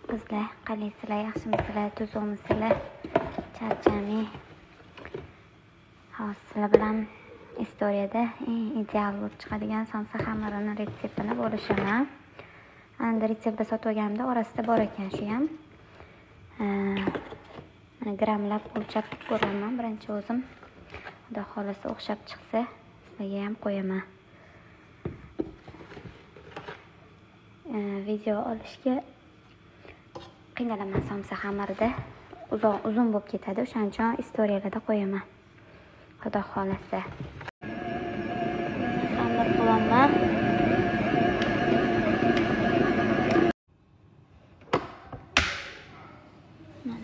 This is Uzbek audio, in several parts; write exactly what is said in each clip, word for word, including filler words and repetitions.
Qizlar, qalaysizlar, yaxshimisizlar, tuzukmisizlar? Charchamay. Hozir sizlar bilan istoriyada eng ideal bo'lib chiqadigan somsa xamirini retseptini bo'lishaman. Endi retseptda sotib olganimda orasida bor ekan shu ham. Mana grammlab o'lchab ko'raman birinchi o'zim. Xudo xolasa o'xshab chiqsa, sizlarga ham qo'yaman. Video olishga qiynalaman somsa xamirida. Uzun uzun bo'lib ketadi, o'shaning uchun istoriyalarda qo'yaman. Xudo xolasa. Xamir qilaman. Mana.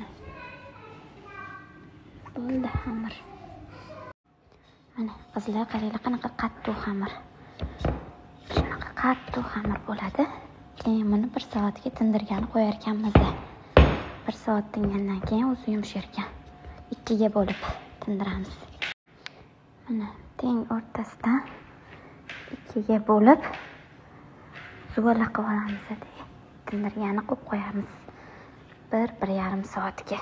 Bo'ldi xamir. Mana qizlar qaranglar qanaqa qattiq xamir. Shunaqa qattiq xamir bo'ladi. Keyin buni bir soatga tindirgani qo'yar ekanmiz. bir soat tingandan keyin o'zi yumshar ekan. ikkiga bo'lib tindiramiz. Mana teng o'rtasidan ikkiga bo'lib zuvala qilib olamiz. Tindirgani qo'yib qo'yamiz. bir bir yarim soatga.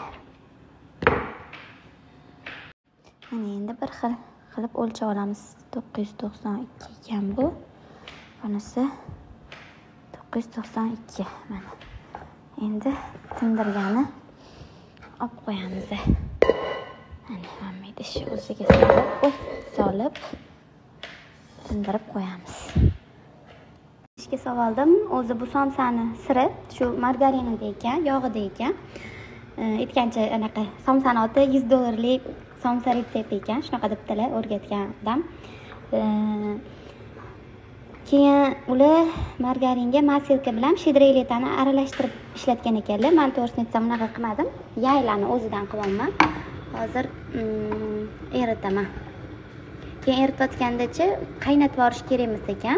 Mana endi bir xil qilib o'lchab olamiz. to'qqiz yuz to'qson ikki ekan bu. Bunisi to'qqiz yuz to'qson ikki. Mana. Endi tindirgani olib qo'yamiz. Mana hamma ish o'ziga solib, solib tindirib qo'yamiz. Ishga soldim. O'zi bu somsani siri shu margarinida ekan, yog'ida ekan. Aytgancha anaqa somsani oti yuz dollarlik somsa retsepti ekan. Shunaqa debdilar o'rgatgan odam. Keyin ular margaringa masilka bilan shidreyletani aralashtirib ishlatgan ekanlar. Men to'g'risini aytsam unaqa qilmadim. Yaylani o'zidan qilaman. Hozir eritaman. Keyin eritayotgandacha qaynatib yorish kerak emas ekan.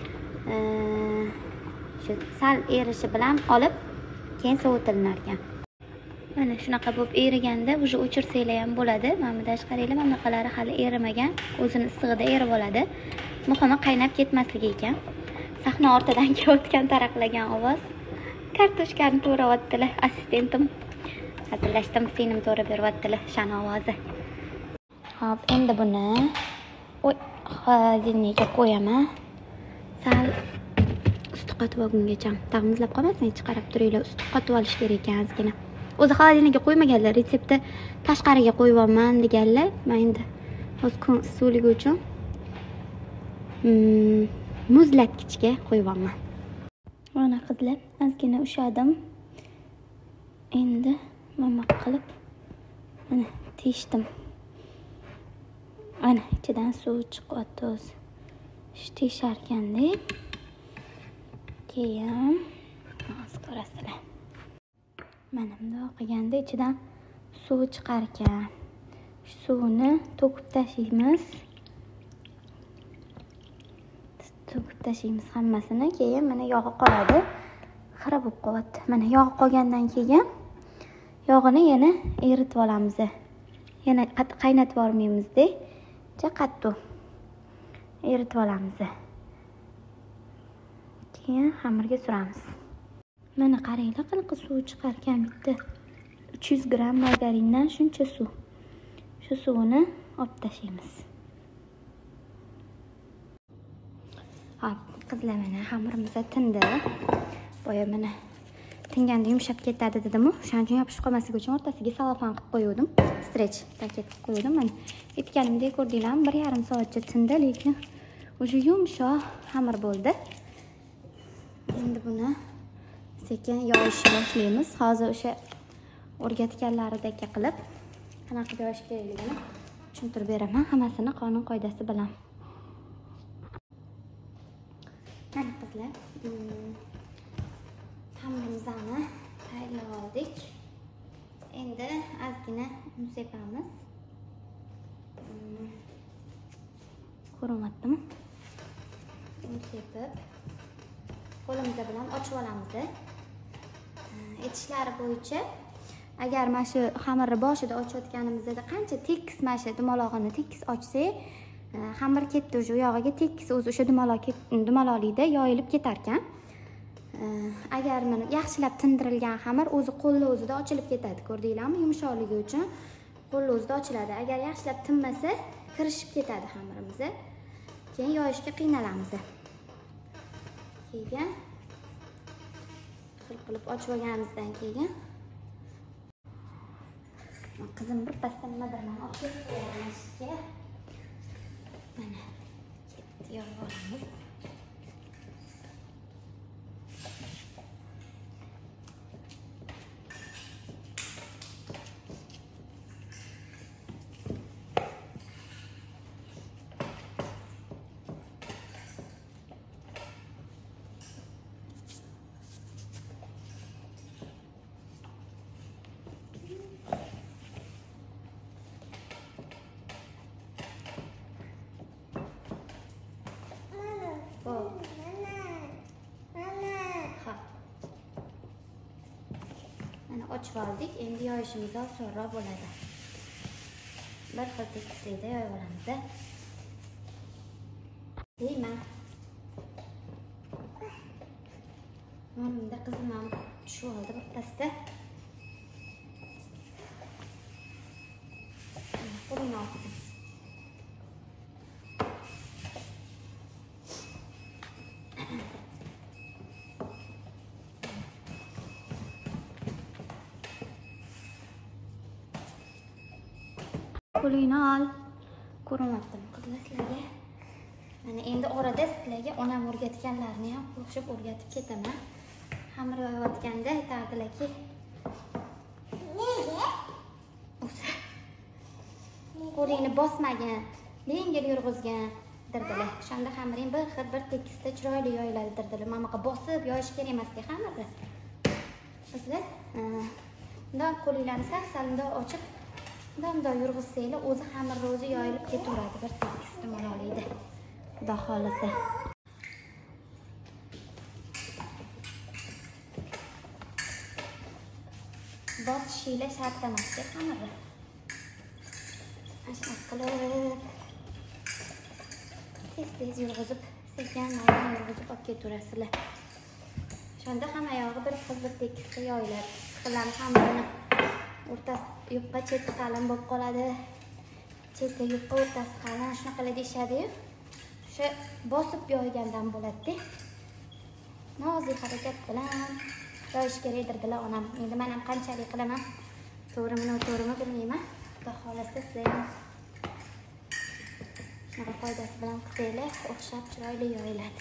Shu sal erishi bilan olib keyin sovutilar ekan. Mana shunaqa bo'lib eriganda уже o'chirsanglar ham bo'ladi. Mana bunday qaranglar, mana bunaqalari hali erimagan, o'zini issig'ida erib oladi. Muhimi qaynab ketmasligi ekan. Sahna ortidan kelayotgan taraqlagan ovoz. Kartoshkani to'rayotdilar, assistentim. Hazillashdim, singlim to'rab beryaptilar, shana ovozi. Hop, endi buni oy, xolodilnikka qo'yaman. Sal usti qotib olgungacha. Tag'mizlab qolmasin, chiqarib turinglar. Usti qotib olish kerak ekan ozgina. O'zi xolodilnikka qo'ymaganlar, retseptda tashqariga qo'yib olman deganlar. Men endi hozir kun isuvligi uchun Hmm, muzlatgichga qo'yib olman. Mana qizlar, ozgina ushadim. Endi mana qilib mana teshdim. Mana ichidan suv chiqyapti o'zi. Shu teshar ekanda. Keyin hozir ko'rasizlar. Mana bunday qilganda ichidan suv chiqar ekan. Shu suvni to'kib tashlaymiz. To'kib tashlaymiz hammasini. Keyin mana yog'i qoladi. Xira bo'lib qolyapti. Mana yog'i qolgandan keyin yog'ini yana eritib olamiz. Yana qaynatib yormaymiz-da. Ja qattiq eritib olamiz. Keyin xamirga suramiz. Mana qaranglar qanaqa suv chiqar ekan bitta uch yuz gramm margarindan shuncha suv. Shu suvini olib tashlaymiz. Hop, qizlar mana xamirimiz tindi. Boya mana tinganda yumshab ketadi dedim-ku. O'shaning uchun yopishib qolmasligi uchun o'rtasiga salofan qilib qo'ydim. Stretch paket qilib qo'ydim. Mana aytganimdek ko'rdinglarmi, bir yarim soatcha tindi, lekin o'sha yumshoq xamir bo'ldi. Endi buni sekin yoyishni boshlaymiz. Hozir o'sha o'rgatganlaridek qilib qanaqa yoyish kerakligini tushuntirib beraman, hammasini qonun qoidasi bilan. Mana qizlar, xamirimizni tayyorlab oldik. Endi ozgina un sepamiz. Ko'ryaptimi? Un sepib qo'limiz bilan ochib olamiz. Aytishlari bo'yicha, agar mana shu xamirni boshida ochayotganimizda qancha tekis mana shu dumalog'ini tekis ochsak, xamir ketdi, o'sha u yog'iga tekis o'zi o'sha dumaloq dumaloqlikda yoyilib ketar ekan. agar mana yaxshilab tindirilgan xamir o'zi qo'lni o'zida ochilib ketadi, ko'rdinglarmi? Yumshoqligi uchun qo'lni o'zida ochiladi. Agar yaxshilab tinmasa, kirishib ketadi xamirimiz. Keyin yoyishga qiynalamiz. Keyin xil qilib ochib olganimizdan keyin qizim bir pasda nimadir mana olib kelishga. Mana ketdi, yoyib olamiz. Mana ochib oldik. Endi yoyishimiz osonroq bo'ladi. Bir xil tekislikda yoyib olamiz. Deyman. Mana qizim ham tushib oldi bir pasda. Qo'lini oldim. Qo'lini ol. Ko'rmayaptim qizlar sizlarga. Mana endi orada sizlarga onam o'rgatganlarni ham qo'shib o'rgatib ketaman. Xamir yoyayotganda aytardilarki, nega? O'zi qo'lingni bosmagin, yengil yurg'izgin dirdilar. O'shanda xamiring bir xil bir tekisda chiroyli yoyiladi dirdilar. Mana bunaqa bosib yoyish kerak emas-ku xamirni. Sizlar bundoq qo'linglarni sal-salda ochib Bundoq yurg'izsanglar, o'zi xamirni o'zi yoyilib ketaveradi, bir tekis mo'rolaydi. Xudo xolasa. Bosishinglar shart emas-ku xamirni. Ashuna qilib tez-tez yurg'izib, sekin-sekin yurg'izib olib ketaverasizlar. Shunda hamma yog'i bir xil bir tekisda yoyiladi. Qizlar xamirini o'rtasi yupqa, cheti qalin bo'lib qoladi. Cheti yupqa, o'rtasi qalin, shunaqalar deyishadi-yu. O'sha bosib yoygandan bo'ladi-da. Nozik harakat bilan yoyish kerakdirdilar onam. Endi men ham qanchalik qilaman, to'g'rimi, noto'g'rimi bilmayman. Xudo xolasa sizlar ham shunaqa foydasi bilan qilsanglar, o'xshab chiroyli yoyiladi.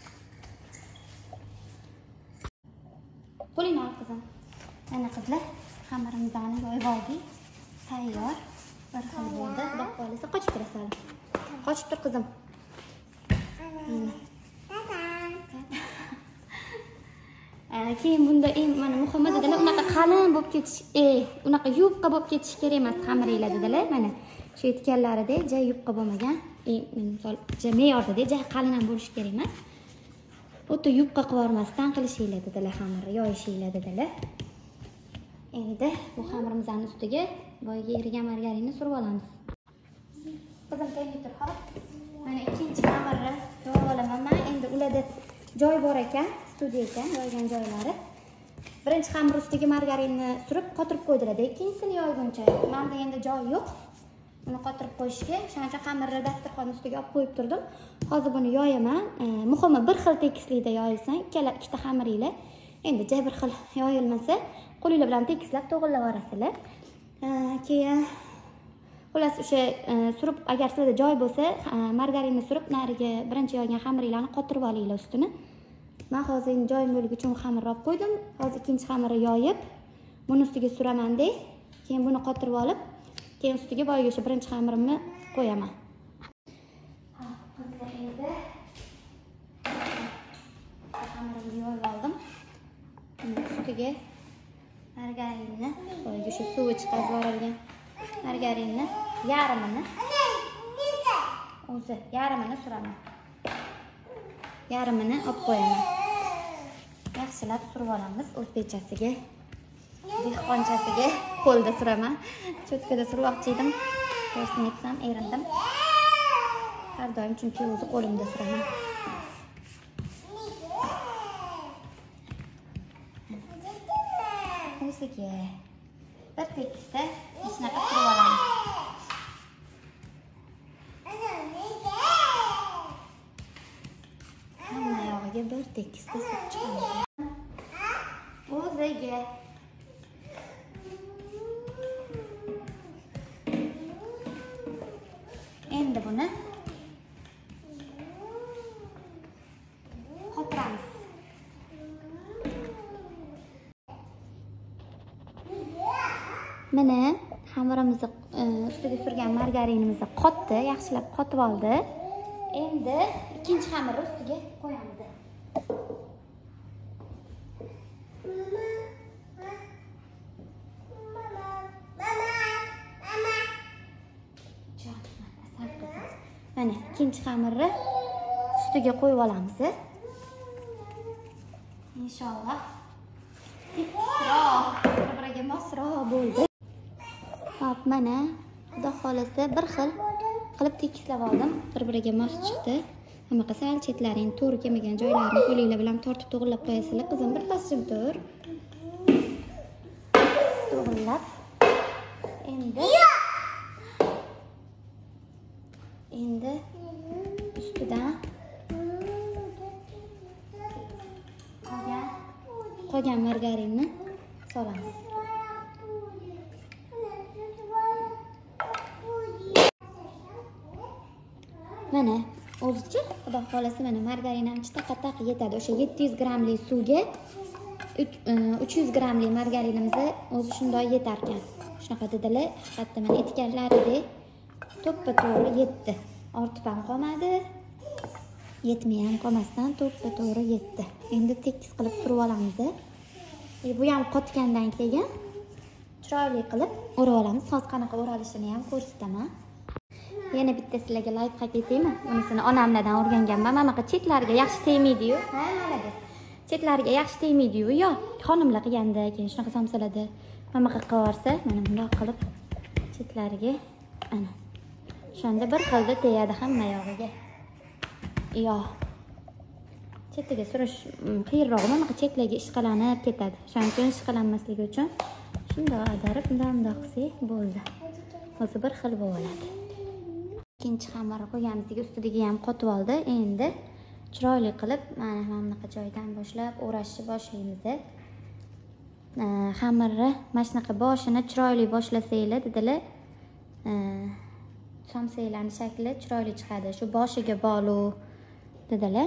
Qo'lini ol qizim. Mana qizlar, xamirimizni yoyib oldik. Tayyor. Bir xil bo'ldi. Xudo xolasa qochib turasan. Qochib tur qizim. Keyin bunda eng mana muhimi dedilar, unaqa qalin bo'lib ketish, ey, unaqa yupqa bo'lib ketish kerak emas xamiringlar dedilar. Mana shu aytganlaridek, ja yupqa bo'lmagan, eng misol, ja me'yordada, ja qalin ham bo'lish kerak emas. O'ta yupqa qilib yormasdan qilishinglar dedilar, xamirni yoyishinglar dedilar. Endi bu xamirimizning ustiga boyga erigan margarinni surib olamiz. Qizim tayyor tur, hop. Mana ikkinchi xamirni yoyib olaman. Men endi ularda joy bor ekan, studiya ekan, yoygan joylari. Birinchi xamir ustiga margarinni surib qotirib qo'ydilar. Ikkinchisini yoyguncha menda endi joy yo'q. Uni qotirib qo'yishga, o'shancha xamirni dasturxon ustiga olib qo'yib turdim. Hozir buni yoyaman. Muhimi bir xil tekislikda yoyilsan, ikkala ikkita xamiringlar. Endi ja bir xil yoyilmasa, qo'linglar bilan tekislab to'g'rilab yuborasizlar. Keyin xullas o'sha surib, agar sizda joy bo'lsa, margarinni surib, nariga birinchi yoygan xamiringlarni qotirib olinglar ustini. Men hozir endi joyim bo'ligi uchun xamirni olib qo'ydim. Hozir ikkinchi xamirni yoyib, buni ustiga suraman-da. Keyin buni qotirib olib, keyin ustiga boyga o'sha birinchi xamirimni qo'yaman. Ha, qizlar endi xamirimni yoyib oldim. Ustiga margarinni, boyga o'sha suvi chiqazib yuborilgan margarinni yarmini o'zi yarmini suraman. Yarmini olib qo'yaman. Yaxshilab surib olamiz o'zbekchasiga. Dehqonchasiga qo'lda suraman. Cho'tkada surmoqchi edim. To'g'risini aytsam, erindim. Har doim chunki o'zi qo'limda suraman. ustiga bir tekisda shunaqa surib olamiz. Hamma yog'iga bir tekisda surib chiqamiz. O'ziga endi buni qotiramiz. Mana xamirimizni ustiga surgan margarinimizni qotdi, yaxshilab qotib oldi. Endi ikkinchi xamirni ustiga qo'yamiz. Mana ikkinchi xamirni ustiga qo'yib olamiz. Inshaalloh tekisroq, bir-biriga mosroq bo'ldi. Hop, mana xudo xolasa bir xil qilib tekislab oldim. Bir-biriga mos chiqdi. Hamma qasal chetlaring to'g'ri kelmagan joylarini qo'linglar bilan tortib to'g'rilab qo'yasizlar. Qizim bir tasjim tur. To'g'rilab. Endi Endi ustidan qolgan qolgan margarinni solamiz. Mana o'zicha xudo xolasa mana margarin ham chitaqataq yetadi. O'sha yetti yuz grammlik suvga uch yuz grammlik margarinimizni o'zi shunday yetar ekan. Shunaqa dedilar. Haqiqatda mana etiketlaridek to'ppa-to'g'ri yetdi. Ortib ham qolmadi. Yetmay ham qolmasdan to'ppa-to'g'ri yetdi. Endi tekis qilib surib olamiz. E bu ham qotgandan keyin chiroyli qilib o'rab olamiz. Hozir qanaqa o'ralishini ham ko'rsataman. Yana bitta sizlarga like haq etaymi? Unisini onamlardan o'rganganman. Mana bunaqa chetlariga yaxshi tegmaydi-yu. Ha, mana chetlariga yaxshi tegmaydi-yu. Yo, xonimlar qilganda keyin shunaqa somsalada mana bunaqa qilib mana bunday qilib chetlariga ana shunda bir xilda tegadi hamma yog'iga. Yo. Chetiga surish qiyinroq, mana bunaqa chetlarga ishqalanib ketadi. Shuning uchun ishqalanmasligi uchun shunday ag'darib, bunday qilsak bo'ldi. Hozir bir xil bo'ladi. Ikkinchi xamirni qo'yganimizga ustiga ham qotib oldi. Endi chiroyli qilib mana bunaqa joydan boshlab o'rashni boshlaymiz. Xamirni mana shunaqa boshini chiroyli boshlasanglar dedilar. Somsalarning shakli chiroyli chiqadi. Shu boshiga bog'liq dedilar.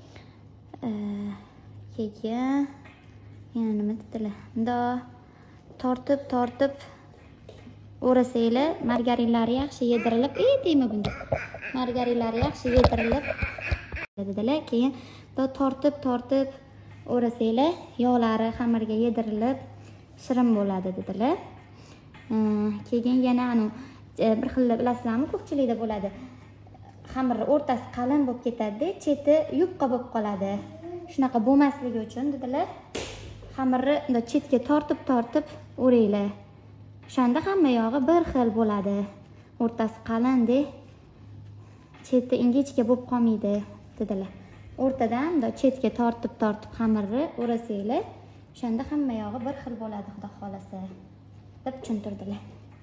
Keyin yana nima dedilar? Bunda tortib tortib o'rasanglar margarinlari yaxshi yedirilib, ey deymi bunda. Margarinlari yaxshi yedirilib dedilar. Keyin bunda tortib tortib o'rasanglar yog'lari xamirga yedirilib shirin bo'ladi dedilar. Keyin yana anu bir xil bilasizlarmi, ko'pchilikda bo'ladi. Xamirning o'rtasi qalin bo'lib ketadi, cheti yupqa bo'lib qoladi. Shunaqa bo'lmasligi uchun dedilar, xamirni bunday chetga tortib-tortib o'raylar. O'shanda hamma yog'i bir xil bo'ladi. O'rtasi qalindek, cheti ingichka bo'lib qolmaydi dedilar. O'rtadan bunday chetga tortib-tortib xamirni o'rasanglar, o'shanda hamma yog'i bir xil bo'ladi, xudo xolasa deb tushuntirdilar.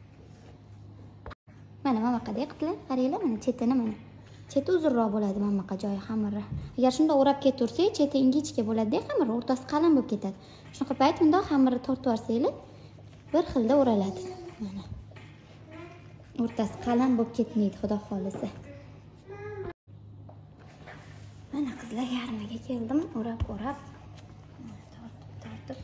Mana mana bunaqa qilib, qaranglar, mana chetini mana. Cheti uzunroq bo'ladi mana bunaqa joyi xamirni. Agar shunday o'rab ketaversak, cheti ingichka bo'ladi-da, xamir o'rtasi qalin bo'lib ketadi. Shunaqa payt bunday xamirni tortib olsanglar, bir xilda o'raladi. Mana. O'rtasi qalin bo'lib ketmaydi, xudo xolasa. Mana qizlar yarmiga keldim, o'rab-o'rab tortib tortib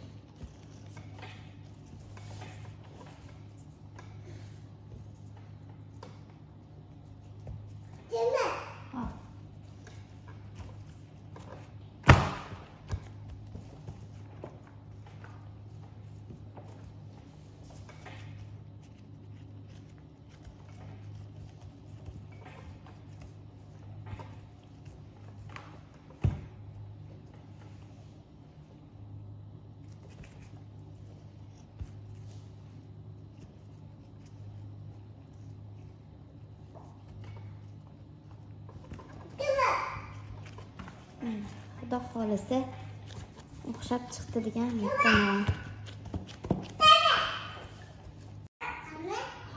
xudo xolasa o'xshab chiqdi degan umiddaman.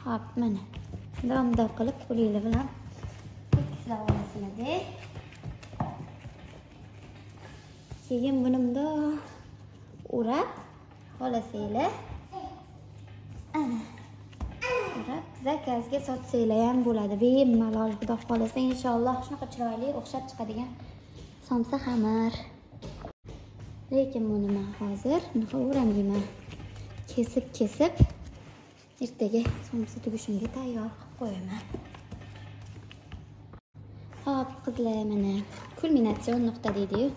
Hop, mana. Bundoq qilib qo'linglar bilan tekislab olasizlar-da. Keyin buni bundoq o'rab olasizlar. Ana. O'rab zakazga sotsanglar ham bo'ladi. Bemalol xudo xolasa inshaalloh shunaqa chiroyli o'xshab chiqadigan somsa xamir. Lekin buni men hozir bunaqa o'ramayman. Kesib-kesib ertaga somsa tugishimga tayyor qilib qo'yaman. Hop, qizlar, mana kulminatsion nuqta deydi-yu.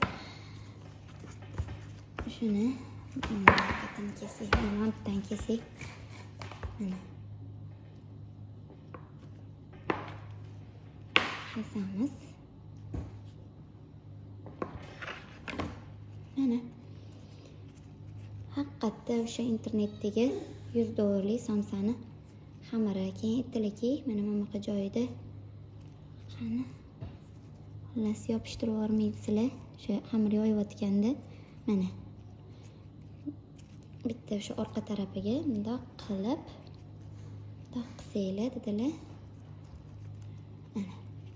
Shuni qatini kesik, montdan kesik. Mana. Kesamiz. Mana. Haqiqatda o'sha internetdagi yuz dollarlik somsani xamiri, keyin aytdilarki, mana bunaqa joyida qani xullas yopishtirib yubormaysizlar. O'sha xamir yoyayotganda mana bitta o'sha orqa tarafiga bundoq qilib bundoq qilsanglar dedilar. Mana.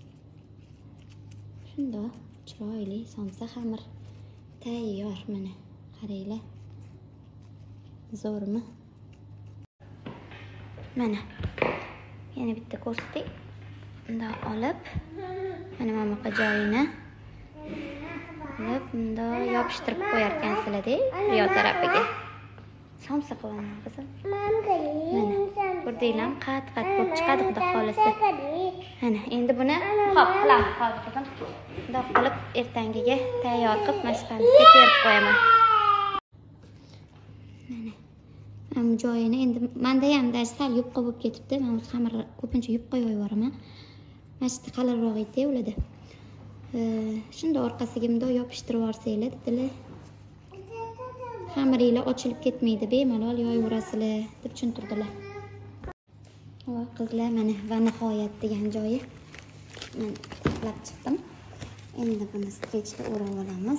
Shundoq chiroyli somsa xamir tayyor. Mana qaranglar. Zo'rmi? Mana. Yana bitta ko'rsatdik. Bundoq olib, mana bunaqa joyini olib, bundoq yopishtirib qo'yar ekansizlar-da, yo tarafiga. Somsa qilaman qizim. Mana, ko'rdinglarmi? Qat-qat bo'lib chiqadi xudo xolasa. Mana, endi buni hop qilamiz hozir qizim. Bundoq qilib ertangiga tayyor qilib mashqamizga terib qo'yaman. Mana. Ham joyini endi menda ham даже sal yupqa bo'lib ketibdi. Men o'z xamirni ko'pincha yupqa yoyib yuboraman. Mana shu qalinroq edi ularda. Shunda orqasiga bundoq yopishtirib yuborsanglar dedilar. Xamiringlar ochilib ketmaydi, bemalol yoyaverasizlar deb tushuntirdilar. Voy qizlar, mana va nihoyat degan joyi. Men taxlab chiqdim. Endi buni strechga o'rab olamiz.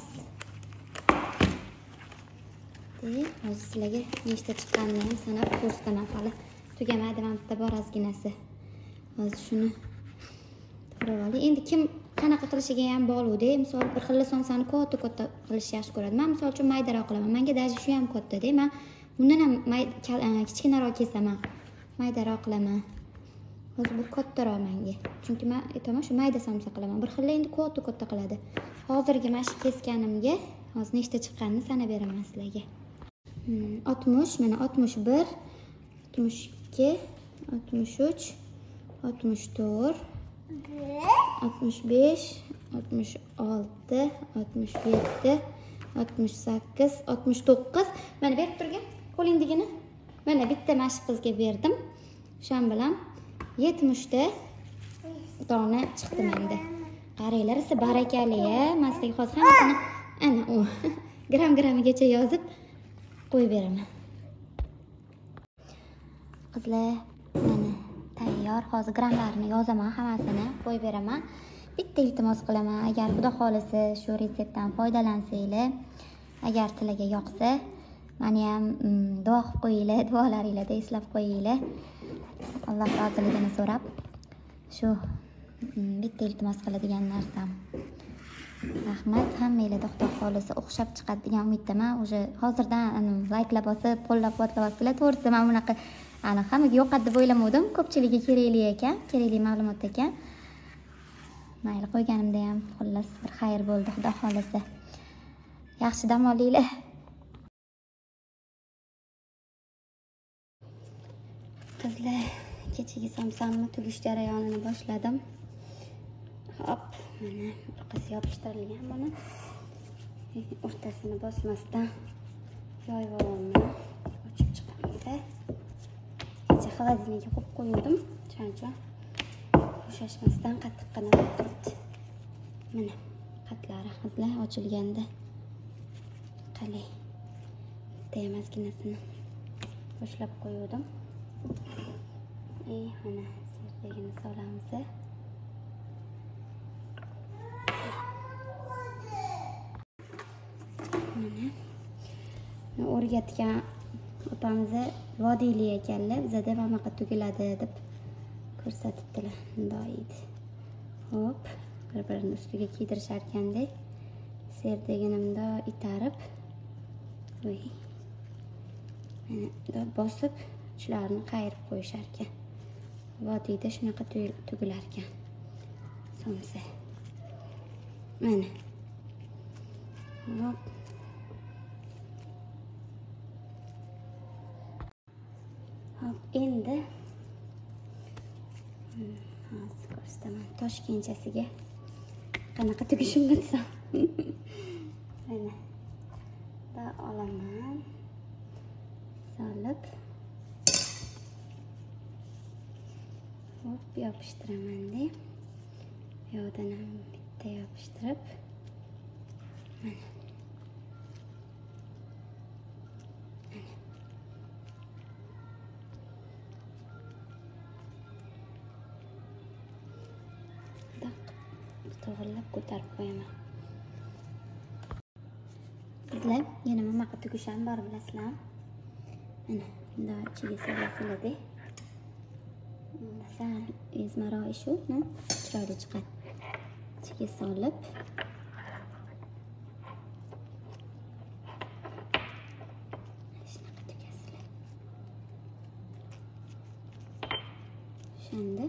Deb, hozir sizlarga nechta chiqqanini ham sanab ko'rsataman. Hali tugamadi mana bitta bor ozginasi. Hozir shuni to'g'rab olay. Endi kim qanaqa qilishiga ham bog'liq-da. Misol bir xil somsani katta-katta qilishni yaxshi ko'radi. Men misol uchun maydaroq qilaman. Menga даже shu ham katta-da. Men bundan ham kichkinaroq kesaman. Maydaroq qilaman. Hozir bu kattaroq menga. Chunki men aytaman shu mayda somsa qilaman. Bir xil endi katta-katta qiladi. Hozirgi mana shu kesganimga hozir nechta chiqqanini sanab beraman sizlarga. oltmish, mana oltmish bir, oltmish ikki, oltmish uch, oltmish to'rt, oltmish besh, oltmish olti, oltmish yetti, oltmish sakkiz, oltmish to'qqiz. Mana berib turgan qo'lingdigini. Mana bitta mashq qizga berdim. O'shan bilan yetmish ta dona chiqdi menda. Qaranglar, siz barakali-ya. Men sizga hozir hammasini ana u gram-gramigacha yozib qo'yib beraman. Qizlar, mana tayyor. Hozir gramlarini yozaman, hammasini qo'yib beraman. Bitta iltimos qilaman, agar xudo xolasa shu retseptdan foydalansanglar, agar sizlarga yoqsa, meni ham duo qilib qo'yinglar, duolaringizda eslab qo'yinglar. Alloh roziligini so'rab, shu bitta iltimos qiladigan narsam. Rahmat, hammangizga xudo xolasa o'xshab chiqadi degan umiddaman. O'sha hozirdan layklab bosib, qo'llab-quvvatlayapsizlar. To'g'risi men bunaqa ana hammaga yoqadi deb o'ylamadim. Ko'pchiligiga kerakli ekan, kerakli ma'lumot ekan. Mayli, qo'yganimda ham xullas bir xayr bo'ldi xudo xolasa. Yaxshi dam olinglar. Qizlar, kechagi somsamni tugish jarayonini boshladim. Hop, mana orqasi yopishtirilgan buni. O'rtasini bosmasdan yoyib olaman. Ochib chiqamiz-da. Kecha xolodilnikka qo'yib qo'ydim. Shuning uchun bo'shashmasdan qattiqqina turibdi. Mana qatlari qizlar ochilganda qalay. Bitta emasginasini boshlab qo'ydim. E, mana sirtligini solamiz. Mana o'rgatgan opamiz vodiyli ekanlar, bizada mana bunaqa tugiladi deb ko'rsatibdilar. Bunday edi. Hop, bir-birini ustiga kiydirishar ekandek. Serdeginimda itarib, voy. Mana bosib, uchlarini qayirib qo'yishar ekan. Vodiyda shunaqa tugilar ekan. Somsa. Mana. Hop. Hop, endi hozir ko'rsataman Toshkentchasiga qanaqa tugishimni desam. Mana. Da olaman. Solib. Hop, yopishtiraman deb. Yo'dan ham bitta yopishtirib. Mana. To'g'rilab ko'tarib qo'yaman. Qizlar, yana nima qilib tugisham bor bilasizlar? Mana, bunday ichiga solasizlar-da. Sal ezmaroq shu, chiroyli chiqadi. Ichiga solib shunaqa tugasizlar. Shunda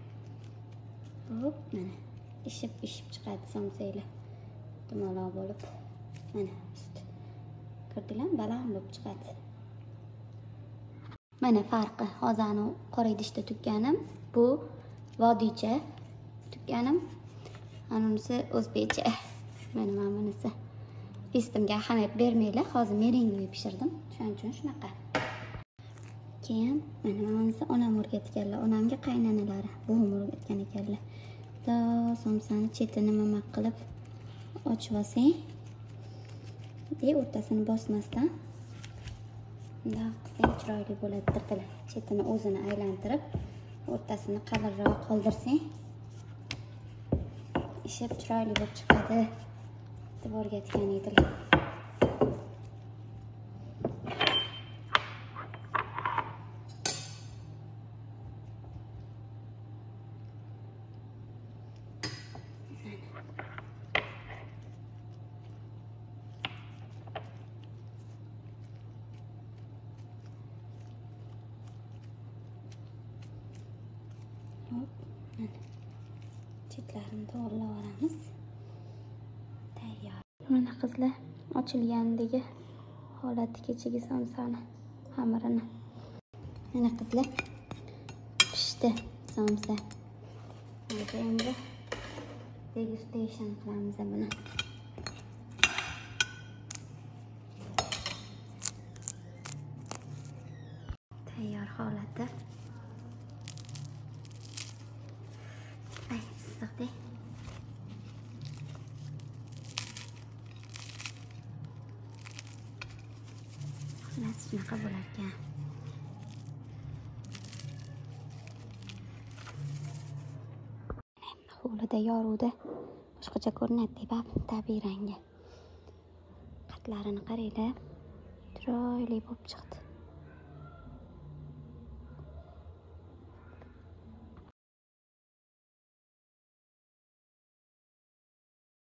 hop, mana ishib ishib chiqadi somsalar. Dumaloq bo'lib, mana usti kirdilar, baland bo'lib chiqadi. Mana farqi, hozirni qora idishda tukkanim, bu vodiycha tukkanim, anunisi o'zbekcha. Mana mana bunisi. Istimga ahamiyat bermaylar, hozir merengue pishirdim, shuning uchun shunaqa. Keyin mana bunisi onam o'rgatganlar, onamga qaynonalari, buvim o'rgatgan ekanlar. Somsani chetini nima qilib ochib olsang, de o'rtasini bosmasdan bunday qilsang chiroyli bo'ladi dirdilar. Chetini o'zini aylantirib, o'rtasini qalinroq qoldirsang, ishib chiroyli bo'lib chiqadi deb o'rgatgan edilar. Hop, mana chetlarini to'g'rilab olamiz. Tayyor. Mana qizlar, ochilgandagi holati kechagi somsani xamirini. Mana qizlar, pishdi somsa. Endi degustation qilamiz buni. Tayyor holati. Ay, issiqda. Xullas shunaqa bo'lar ekan. Hovlida yoruvda boshqacha ko'rinadi deb tabiiy rangi. Qatlarini qaranglar, chiroyli bo'lib chiqdi.